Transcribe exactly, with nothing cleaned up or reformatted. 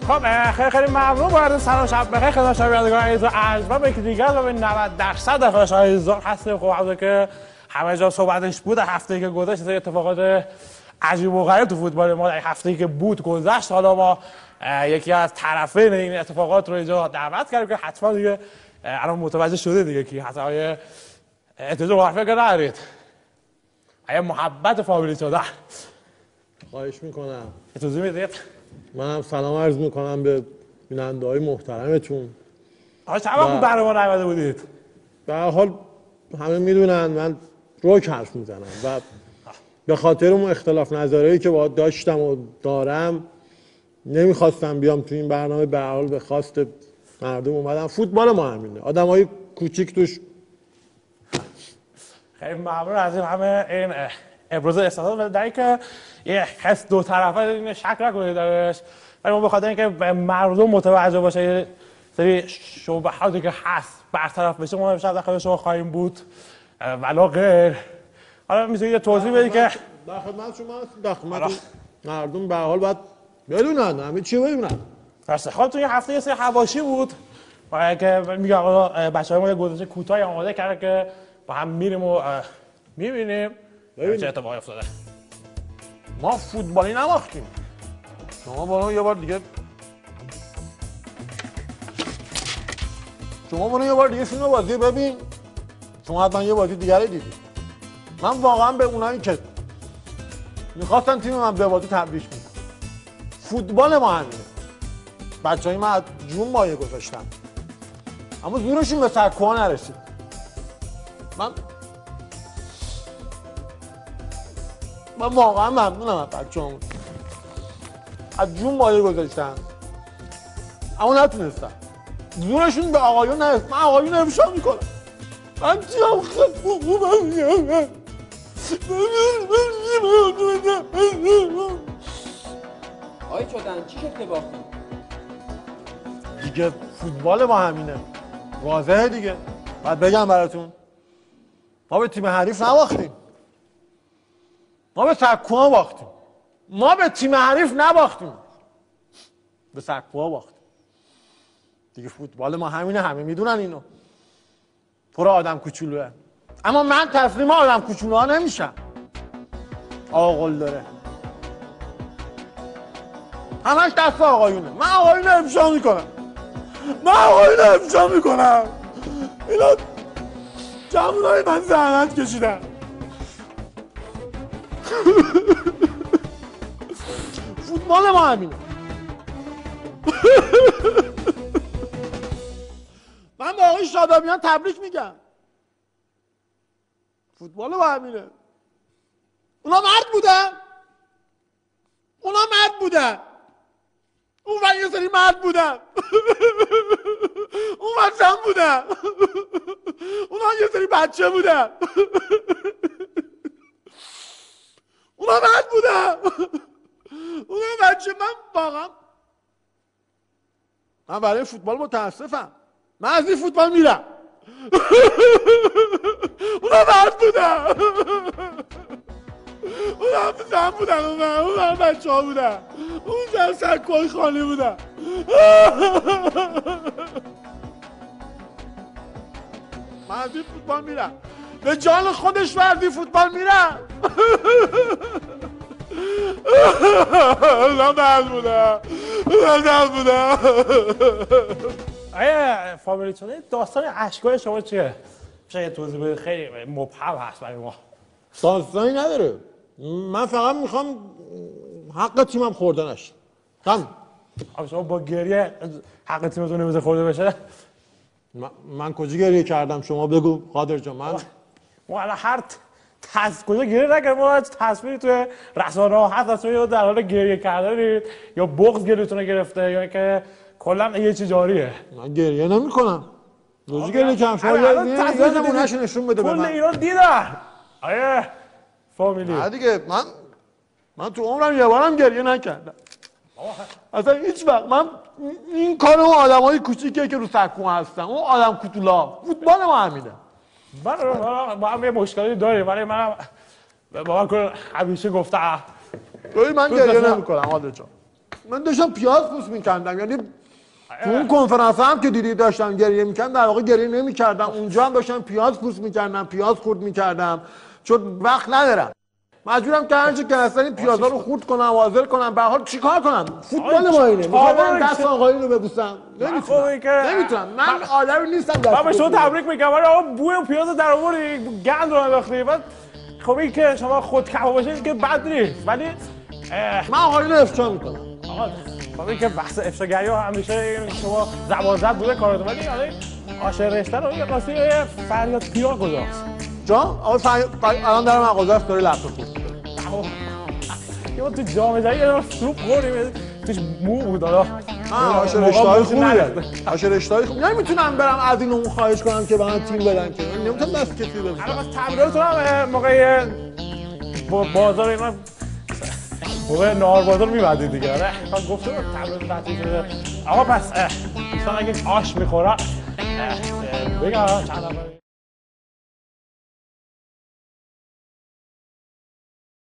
خب خیلی خیلی ممنون. با سلام شب بخیر خدمت شنوندگان عزیز و ارجمند به دیگر و به نود درصد خوشایندان هستیم. خب همونطور که همه جا صحبتش بود هفته‌ای که گذشت اتفاقات عجیب و غریب تو فوتبال ما در هفته‌ای که بود گذشت. حالا ما یکی از طرفین این اتفاقات رو اینجا دعوت کردیم که حتما دیگه الان متوجه شده دیگه که حتی های احتجاج و حرفه که ندارید های محبت فامیلی شده. خواهش میکنم. اجازه میدید منم سلام عرض میکنم به بیننده های محترمتون. آقا چند وقت برای ما نیامده بودید؟ به هر حال همه میدونن من روک حرف میزنم و به خاطر اون اختلاف نظرهایی که باهات داشتم و دارم نمیخواستم بیام تو این برنامه. به هر حال به خواست مردم اومدم. فوتبال ما همینه، آدمای کوچیک توش. خیلی ممنون از این همه این ابراز احساسات. در اینکه یه حس دو طرفه این شک نکنید درش، ولی ما به خاطر اینکه مردم متوجه باشه یه سری شبهاتی که هست برطرف بشه ما امشب داخل شما خواهیم بود ولا غیر. حالا میتونید توضیح بدید که در خدمت شما در خدمت مردم به هر حال باید بدونن، همه چی بدونن. درسته. خب تو این هفته یه سری حواشی بود و که میگه آقا بچه‌ها ما یه گزارش کوتاهی آماده کردن که با هم میریم و میبینیم چه اتفاقی افتاده. ما فوتبالی نباختیم. شما برو یه بار دیگه شما برو یه بار دیگه فیلم بازی ببین. شما حتما یه بازی دیگه دیدید. من واقعا به اونایی که میخواستن تیم من به بازی تبریک میگم. فوتبال ما همینه. بچه‌های من از جون مایه گذاشتن اما زورشون به سرکوها نرسید. من من واقعا ممنونم از بچه‌هامون. از جون مایه گذاشتن اما نتونستن. زورشون به آقایون نرسید. من آقایون افشا میکنم. من چیم خیلی خوبم میگم. آقای چودن چی شد که باختیم؟ دیگه فوتبال ما همینه. واضحه دیگه. بعد بگم براتون ما به تیم حریف نباختیم. ما به سکوها باختیم. ما به تیم حریف نباختیم. به سکوها باختیم. دیگه فوتبال ما همینه، همه میدونن اینو. پر آدم کوچولوه. اما من تسلیم آدم کوچولوها نمیشم. آقل داره. همش دست آقایونه. من آقایون افشا میکنم. من آقایون افشا میکنم. اینا جمعونای من زحمت کشیدن. فوتبال ما همینه. من با آقای شادابیان تبریک میگم. فوتبال ما همینه. اونا مرد بودن. اونا مرد بودن. اون من یه سری مرد بودن. اون من زن بودن. اونا یه سری بچه بودن. اونا مرد بودن. اونا بچه. من واقعا من برای فوتبال متاسفم. من از این فوتبال میرم. اونا مرد بودن. اونا هم زن بودن. اونا هم بچه ها بودن. اون زن سکوهای خانه بودن. من از این فوتبال میرم. به جان خودش وردی فوتبال میرم. اونا مرد بودن. اونا زن بودن. آیا فامیلی چونه داستان اشکای شما چیه؟ میشه یه توضیح بدید؟ خیلی مبهم هست برای ما. داستانی نداره. من فقط میخوام حق تیمم خورده نشه. هم شما با گریه حق تیمتون نمیشه خورده بشه؟ من, من کجا گریه کردم؟ شما بگو قادر جان. من ما الان هر تص کجا گریه نکردم. ما تصویری توی رسانه ها هست از شما در حال گریه کردنید یا بغض گریتون گرفته یا اینکه کلا یه چیز جاریه. من گریه نمی‌کنم. روزی گریه کردم. شما یه نمونهشو نشون بده به من. کل ایران دیدن. آیه فامیلی. نه دیگه من من تو عمرم یه بارم گریه نکردم. اصلا هیچ وقت. من این کار اون آدمای کوچیکیه که رو سکو هستن. اون آدم کوتولا. فوتبال ما همینه. من با هم یه مشکلی داریم ولی من با من همیشه گفتم من گریه نمی‌کنم قادر جان. من داشتم پیاز پوست میکردم، یعنی تو اون کنفرانس هم که دیدی داشتم گریه میکردم، در واقع گریه نمیکردم، اونجا هم داشتم پیاز پوست میکردم، پیاز خورد میکردم، چون وقت ندارم. مجبورم که هرچی که هستن این پیازا رو خورد کنم، حاضر کنم. به هر حال چیکار کنم؟ فوتبال ما اینه. میخوام دست آقایون رو ببوسم. نمیتونم. نمیتونم. من آدمی نیستم دست. من به شما تبریک میگم. آقا بوی پیاز در آوردی، گند رو انداختی. بعد خب این که شما خود کباب باشید که بد نیست. ولی من آقایون رو افشا میکنم. آقا خب این که بحث افشاگری ها همیشه شما زبان زد بوده کارتون، ولی آشه رشته رو یه قاسی فریاد پیرا گذاشت. جان آقا الان در مغازه است داره لپتاپ خورد. یه تو جام جایی یه سوپ خوردیم توش مو بود حالا. آه آشه رشته‌های خوبی داره. آشه رشته‌های خوبی. نمیتونم برم از این اون خواهش کنم که به من تیم بدن که. نمیتونم دست کسی بزنم. الان واسه تمریناتون هم موقع بازار اینا موقع نهار بازار می‌بندید دیگه. آره گفتم تمرین تعطیل شده. آقا پس دوستان اگه آش می‌خورن بگم چند نفر